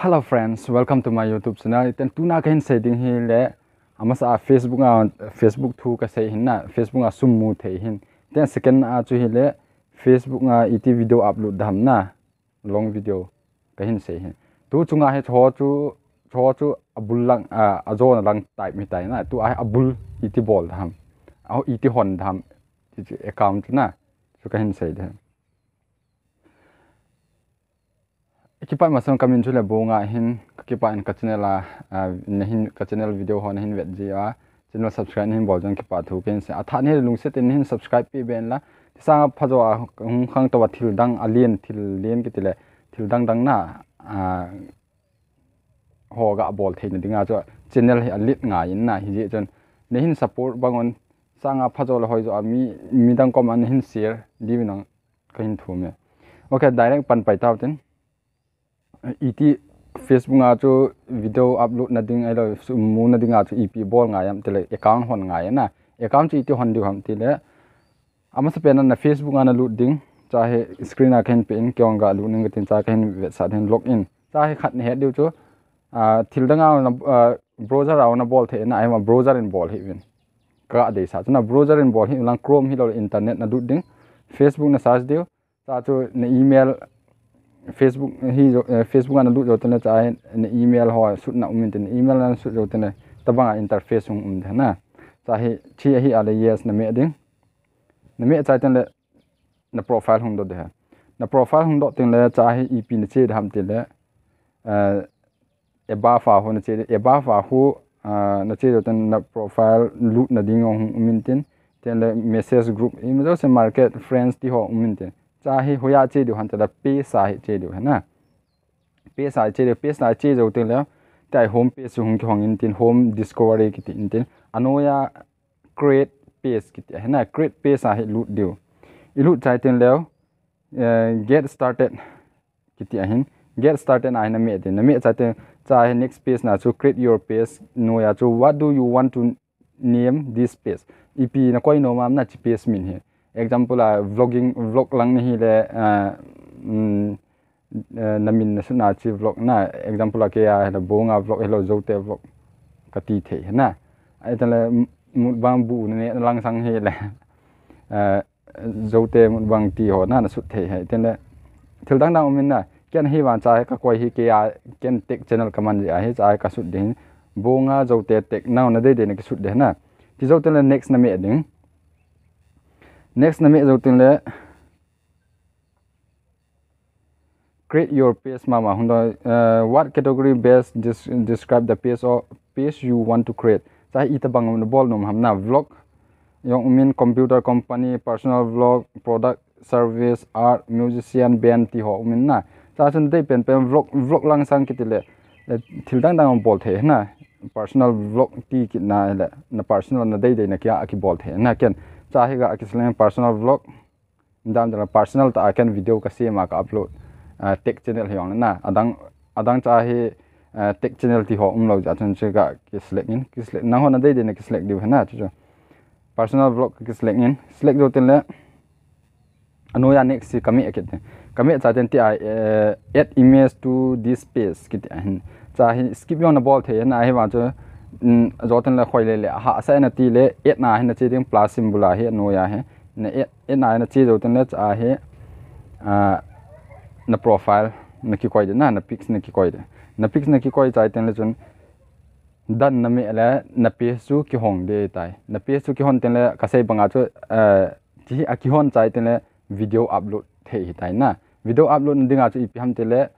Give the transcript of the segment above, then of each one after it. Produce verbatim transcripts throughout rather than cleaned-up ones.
Hello friends, welcome to my YouTube channel. Ten tuna kahin setting hi le amasa Facebook a Facebook thu ka sei hin na Facebook a summu thei hin. Ten second a chu hi le Facebook a iti video upload dam na long video kahin sei hin. Tu chunga he tho chu tho chu abul lang a azo lang type mi tai na tu a abul iti bol dam. Au iti hon dam ti account na chu kahin sei de. Kipa masam kami chule bonga hin kipa in ka channel a hin ka channel video hon hin vet ji a channel subscribe hin bol jong kipa thu ken se atha ne lung se tin hin subscribe pi ben la sa phajo a hung khang to thil dang alien thil len ki tile thil dang dang na a ho ga bol thein dinga cho channel hi alit nga in na hi je jon ne hin support bangon sanga phajo la hoi jo mi mi dang kom an hin share di binang ka hin thu me okay direct pan pai taw tin iti Facebook nga chu video upload na ding alo mu na ding nga chu ep bol nga yam tele account hon nga ya na account chi iti hon di ham tile ama sa pena na Facebook nga na load ding chahe screen a khen pen kyong ga lu ning tin cha khen website hen login chahe khat ne he diu chu a thil danga na browser aw na bol the na ai ma browser in bol hi win ka de sa na browser in bol hi lang Chrome hi lo internet na du ding Facebook na search diu cha chu na email Facebook hi Facebook ana lu joten cha ne email ho sut na umin tin email na sut joten tabanga interface um um na cha hi chi hi ala yes na me ding na me cha ten le na profile hung do de na profile hung do tin le cha hi ep ni che dham tin le uh eba fa ho na che eba fa hu na che joten na profile lu na ding hung umin tin ten le message group email se market friends ti ho umin tin cha hi hoya che du han ta pe sa hi che du na pe sa che de pe sa che jo te la tai home page hung khong in tin home discovery ki tin tin anoya create page ki ti na create page sa hi lu diu i lu chai tin leo get started ki ti hin get started na na me tin na me cha te cha hi next page na chu create your page no ya chu what do you want to name this page ep na koi no mam na chi page min he example a vlogging vlog lang ni le namin na suna chi vlog na example a ke ya la bonga vlog hello zote vlog ka ti the na ai ta le mut bang bu ne lang sang he le zote mut bang ti ho na na su the hai ten le thil dang dang min na ken hi wan cha ka koi hi ke ya ken tech channel kaman ja he cha ka su ding bonga zote tech na na de de ne ka su de na ti zote le next na me ding next na me zo tin le create your page mama hundo uh, what category best just describe the page or page you want to create sa ita bang no bol nom hamna vlog yong min computer company personal vlog product service art musician band ti ho min na sa sun dei pen pen vlog vlog lang sang kitile thil dang dang bol the na personal vlog ti kit na le na personal na dei dei na kya aki bol the na ken chahe ga kislen personal vlog dam da personal ta kan video ka se ma ka upload tech channel hyong na adang adang chahe tech channel ti ho um lo ja chun che ga kislek in kislek na ho na dei de na kislek diu na chu personal vlog kislek in select do tin le anoya next si kami akit kami cha ten ti add image to this page kit an chahe skip yon na bol the na he wa chu zoten la khoi le le ha sa na ti le et na na che ding plus symbol a he no ya he na et na na che zoten la cha he a na profile na ki koi de na na pics na ki koi de na pics na ki koi chai ten le chun dan na me la na page su ki hong de tai na page su ki hon ten le ka sei banga chu a ti a ki hon chai ten le video upload the hi tai na video upload dinga chu ip ham te le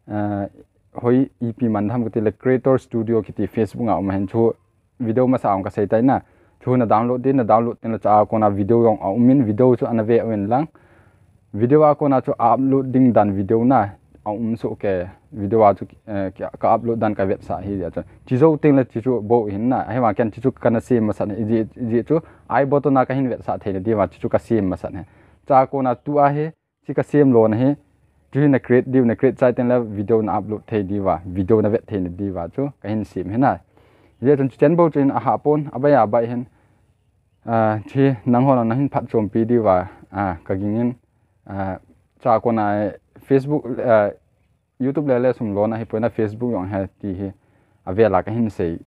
hoi ep man tham ke le creator studio kiti Facebook a man chu video ma saam ka sei tai na chu na download din na download tin la cha ko na video yong a min video chu anave wen lang video a ko na chu uploading dan video na a um so ke video a chu ka upload dan ka website hi ya chi zo tin la chi chu bo hin na ai ma ken chi chu kana sim ma san ji ji chu ai bo to na ka hin website the di wa chi chu ka sim ma san cha ko na tu a he chi ka sim lo na he chu na create diu na create chai ten la video na upload the di wa video na vet the ni di wa chu ka hin sim he na je chun chen bo chin a ha pon abaya bai hen a thi nang ho na hin phat chom pi di wa a ka gingin a cha ko na Facebook YouTube le le sum lo na hi pona Facebook yong ha ti hi avela ka hin sei